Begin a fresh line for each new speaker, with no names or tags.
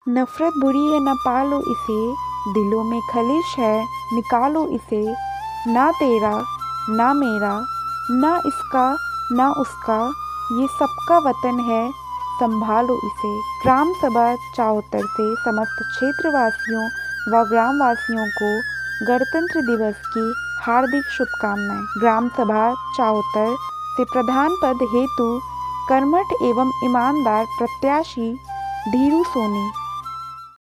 नफरत बुरी है न पालो इसे, दिलों में खलिश है निकालो इसे। ना तेरा ना मेरा, ना इसका ना उसका, ये सबका वतन है संभालो इसे। ग्राम सभा चाउतर से समस्त क्षेत्रवासियों व ग्रामवासियों को गणतंत्र दिवस की हार्दिक शुभकामनाएं। ग्राम सभा चाउतर से प्रधान पद हेतु कर्मठ एवं ईमानदार प्रत्याशी धीरू सोनी